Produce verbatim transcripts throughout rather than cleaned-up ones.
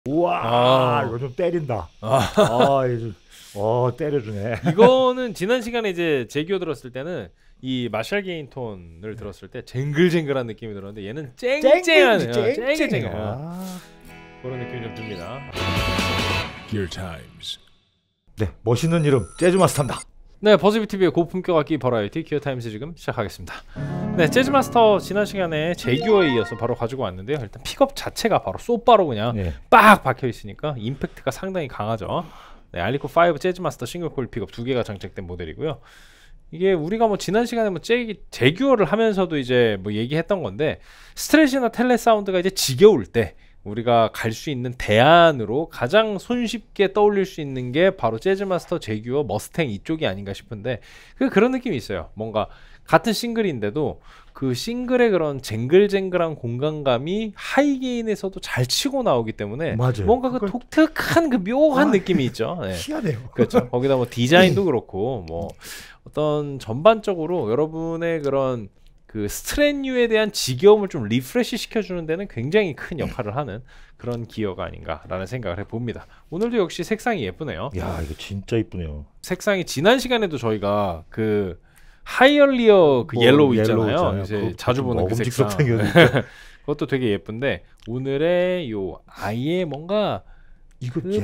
우와, 아. 이거 좀 때린다. 아. 아, 이거 어 때려주네. 이거는 지난 시간에 이제 제기어 들었을 때는 이 마샬 게인 톤을 들었을 때 쟁글쟁글한 느낌이 들었는데 얘는 쨍쨍한 쨍쨍한 아. 그런 느낌이 좀 듭니다. Gear Times. 네, 멋있는 이름 재즈 마스터입니다. 네, 버즈비티비의 고품격 악기 버라이티 기어 타임스 지금 시작하겠습니다. 네, 재즈 마스터 지난 시간에 제규어에 이어서 바로 가지고 왔는데요. 일단 픽업 자체가 바로 쏙바로 그냥 네. 빡 박혀 있으니까 임팩트가 상당히 강하죠. 네, 알리코 오 재즈 마스터 싱글 코일 픽업 두 개가 장착된 모델이고요. 이게 우리가 뭐 지난 시간에 뭐 제, 제규어를 하면서도 이제 뭐 얘기했던 건데 스트레시나 텔레 사운드가 이제 지겨울 때 우리가 갈 수 있는 대안으로 가장 손쉽게 떠올릴 수 있는 게 바로 재즈마스터, 제규어, 머스탱 이쪽이 아닌가 싶은데 그 그런 느낌이 있어요. 뭔가 같은 싱글인데도 그 싱글의 그런 쟁글쟁글한 공간감이 하이게인에서도 잘 치고 나오기 때문에 맞아요. 뭔가 그 그걸... 독특한 그 묘한 아, 느낌이 있죠. 네. 희한해요. 그렇죠. 거기다 뭐 디자인도 그렇고 뭐 어떤 전반적으로 여러분의 그런 그 스트랩뉴에 대한 지겨움을 좀 리프레시 시켜주는 데는 굉장히 큰 역할을 하는 그런 기어가 아닌가라는 생각을 해봅니다. 오늘도 역시 색상이 예쁘네요. 야, 이거 진짜 이쁘네요. 색상이 지난 시간에도 저희가 그 하이얼리어 그 뭐, 옐로우 있잖아요. 있잖아요. 이제 그, 자주 보는 그 색상. 그것도 되게 예쁜데 오늘의 요 아예 뭔가 이거 그 옛날...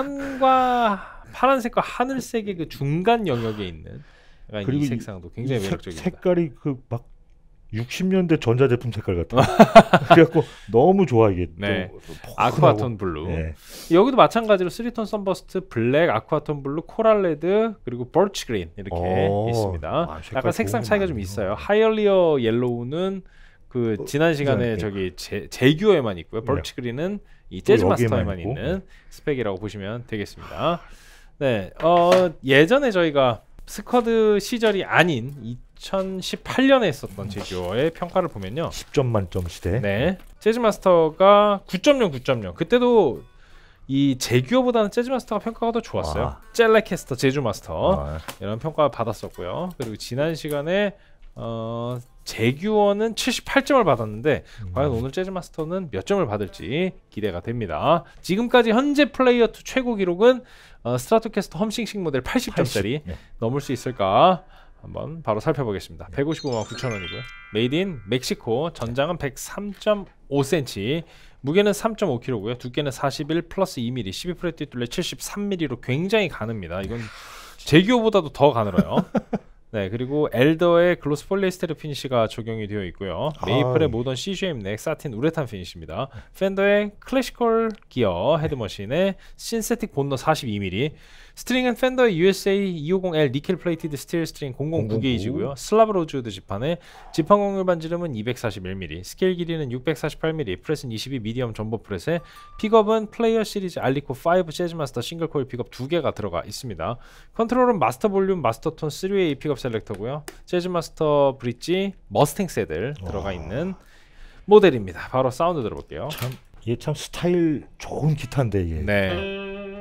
파란과 파란색과 하늘색의 그 중간 영역에 있는 그리고 이 색상도 굉장히 색, 매력적입니다. 색깔이 그 막 육십 년대 전자제품 색깔 같아. 그래갖고 너무 좋아 이게. 네. 아쿠아톤 블루. 네. 여기도 마찬가지로 쓰리톤 선버스트, 블랙, 아쿠아톤 블루, 코랄 레드 그리고 벌치 그린 이렇게 오. 있습니다. 아, 약간 색상 차이가 좀 많네요. 있어요. 하이얼리어 옐로우는 그 어, 지난 시간에 네. 저기 제, 제규어에만 있고요. 벌치 그린은 이 재즈 마스터에만 있는 스펙이라고 보시면 되겠습니다. 네, 어, 예전에 저희가 스쿼드 시절이 아닌 이천십팔 년에 했었던 제규어의 평가를 보면요. 십 점 만점 시대. 네, 재즈마스터가 구 점 영, 구 점 영. 그때도 이 제규어보다는 재즈마스터가 평가가 더 좋았어요. 아. 젤레캐스터, 제주마스터 아. 이런 평가를 받았었고요. 그리고 지난 시간에 어, 제규어는 칠십팔 점을 받았는데 음. 과연 오늘 재즈마스터는 몇 점을 받을지 기대가 됩니다. 지금까지 현재 플레이어 투 최고 기록은 어, 스트라토캐스터 험싱싱 모델 팔십 점짜리 네. 넘을 수 있을까 한번 바로 살펴보겠습니다. 백오십오만 구천 원이고요. 메이드 인 멕시코, 전장은 백삼 점 오 센티미터, 무게는 삼 점 오 킬로그램고요. 두께는 사십일 플러스 이 밀리미터, 십이 프렛 뒷둘레 칠십삼 밀리미터로 굉장히 가늡니다. 이건 제규어보다도 더 가늘어요. 네, 그리고 엘더의 글로스 폴리에스테르 피니시가 적용이 되어 있고요. 메이플의 모던 씨지엠 넥 사틴 우레탄 피니시입니다. 펜더의 클래시컬 기어 헤드머신의 신세틱 본너 사십이 밀리미터, 스트링은 펜더의 유에스에이 이오십 엘 니켈 플레이티드 스틸 스트링 공공구 게이지고요. 슬라브 로즈우드 지판에 지판 곡률 반지름은 이백사십일 밀리미터, 스케일 길이는 육백사십팔 밀리미터, 프렛은 이십이 미디엄 전보 프렛에 픽업은 플레이어 시리즈 알리코 오 재즈마스터 싱글 코일 픽업 두 개가 들어가 있습니다. 컨트롤은 마스터 볼륨, 마스터 톤 쓰리 웨이 픽업 셀렉터고요. 재즈마스터 브릿지, 머스탱 세들 들어가 있는 모델입니다. 바로 사운드 들어볼게요. 참, 이게 참 스타일 좋은 기타인데 이게. 네.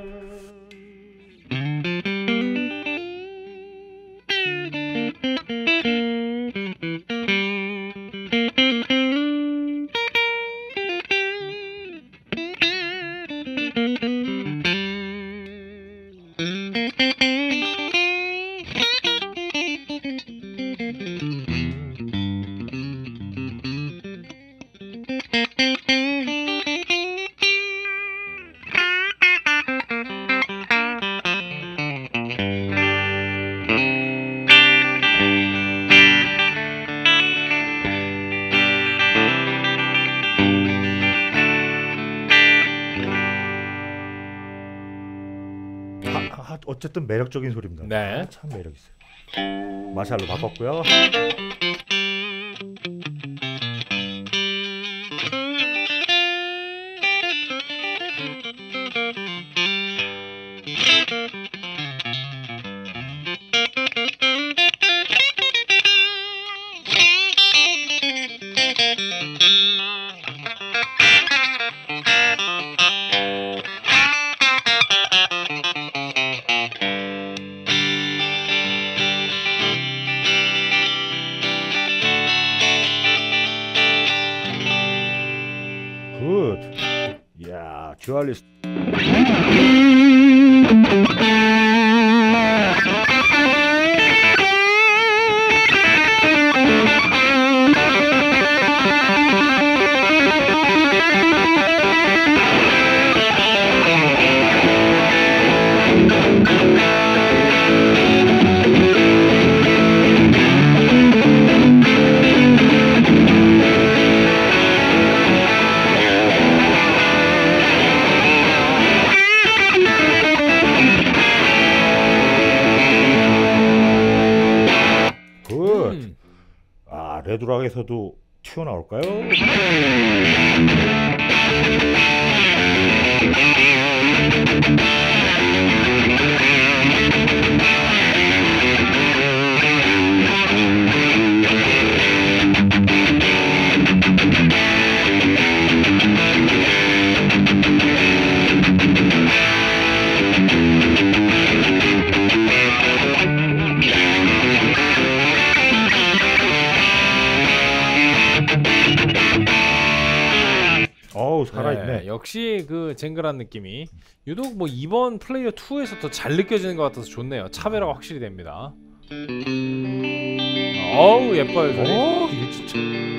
아, 어쨌든 매력적인 소리입니다. 네. 아, 참 매력 있어요. 마샬로 바꿨고요. 듀얼리스트. 굿. 음. 아, 레드락에서도 튀어나올까요? 어우, 살아있네. 네, 역시 그 쟁글한 느낌이 유독 뭐 이번 플레이어 투에서 더 잘 느껴지는 것 같아서 좋네요. 차별화가 확실히 됩니다. 어우 예뻐요 소리. 오, 이게 진짜.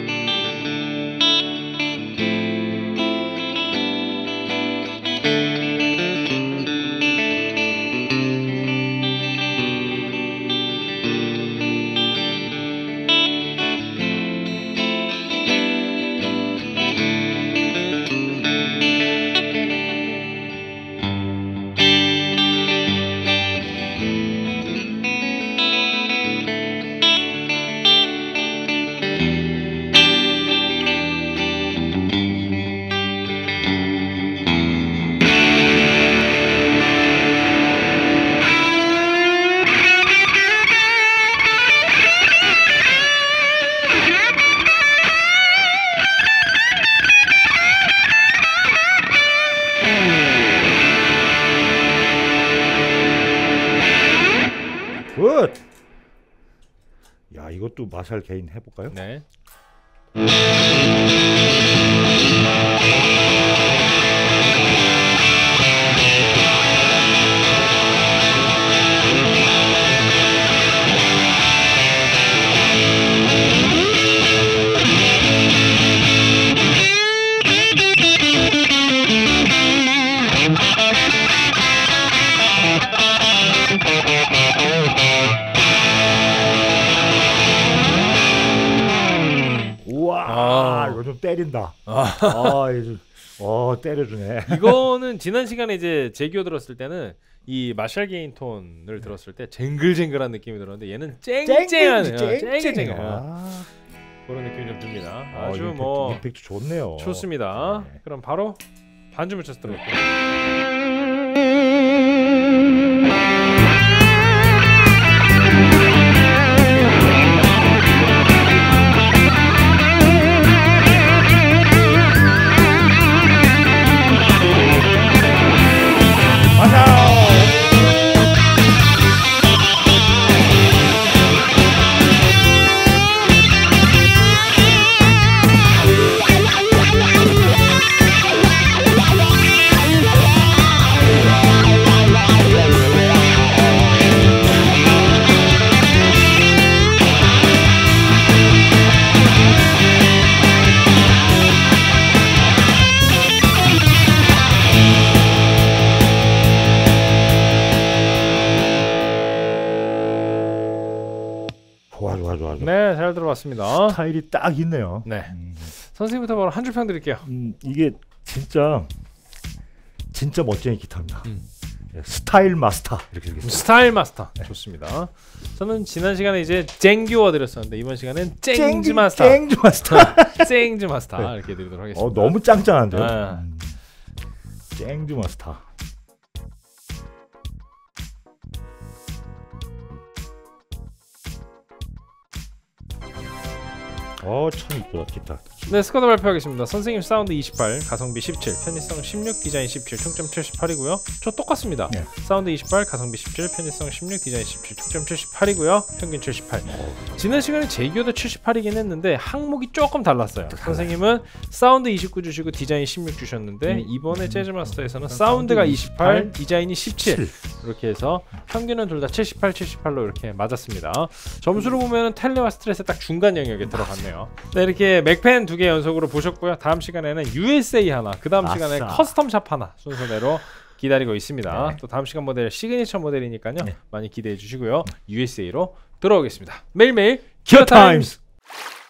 굿. 야, 이것도 마샬 개인 해볼까요? 네. 우와, 아. 이거 좀 때린다. 아. 아, 이거 좀, 어, 때려주네. 이거는 지난 시간에 이제 제기어 들었을 때는 이 마샬 게인 톤을 들었을 때 쟁글쟁글한 느낌이 들었는데 얘는 쨍쨍한 쨍쨍, 쨍쨍한 쨍쨍. 아, 그런 느낌이 좀 듭니다. 아, 아주 임팩트, 뭐 임팩트 좋네요. 좋습니다. 네. 그럼 바로 반주를 쳐서 들어볼게요. 좋아, 좋아, 좋아, 좋아. 네, 잘 들어봤습니다. 스타일이 딱 있네요. 네, 음, 선생님부터 바로 한 줄 평 드릴게요. 음, 이게 진짜 진짜 멋쟁이 기타입니다. 음. 예, 스타일 마스터 이렇게 되겠습니다. 스타일 마스터 좋습니다. 저는 지난 시간에 이제 쟁규어 드렸었는데 이번 시간엔 쨍즈 마스터, 쨍즈 마스터. 쨍즈 마스터 네. 이렇게 드리도록 하겠습니다. 어, 너무 짱짱한데요. 네. 음, 쨍즈 마스터. 어, 참 이쁘다 기타. 네, 스쿼드 발표하겠습니다. 선생님 사운드 이십팔, 가성비 십칠, 편의성 십육, 디자인 십칠, 총점 칠십팔이고요. 저 똑같습니다. 네. 사운드 이십팔, 가성비 십칠, 편의성 십육, 디자인 십칠, 총점 칠십팔이고요. 평균 칠십팔. 지난 시간에 제규어도 칠십팔이긴 했는데 항목이 조금 달랐어요. 선생님은 사운드 이십구 주시고 디자인 십육 주셨는데 음. 이번에 재즈마스터에서는 사운드 사운드가 이십팔, 이십팔, 디자인이 십칠 이렇게 해서 평균은 둘 다 칠십팔, 칠십팔로 이렇게 맞았습니다. 점수로 보면은 텔레와 스트레스 딱 중간 영역에 들어갔네요. 네, 이렇게 맥펜 두 개 연속으로 보셨고요. 다음 시간에는 유에스에이 하나, 그 다음 시간에 아싸. 커스텀 샵 하나 순서대로 기다리고 있습니다. 네. 또 다음 시간 모델 시그니처 모델이니까요. 네. 많이 기대해 주시고요. 유에스에이로 돌아오겠습니다. 매일매일 기어 타임스.